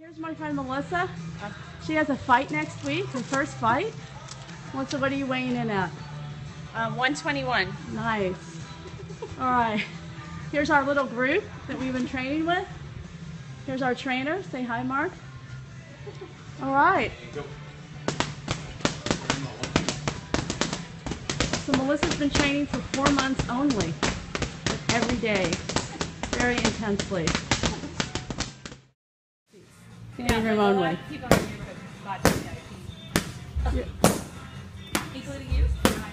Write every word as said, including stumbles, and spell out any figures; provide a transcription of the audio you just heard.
Here's my friend Melissa. She has a fight next week, her first fight. Melissa, what are you weighing in at? Um, one twenty-one. Nice. All right. Here's our little group that we've been training with. Here's our trainer. Say hi, Mark. All right. So Melissa's been training for four months only, every day, very intensely. Standing room only. People in the neighborhood got to Yeah. including you.